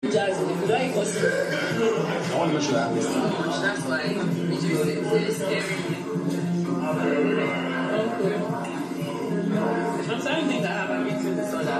Jazz, if you like us. I want to make sure that this. That's why it's scary. Okay. I'm starting to think that I have a meeting with the soda.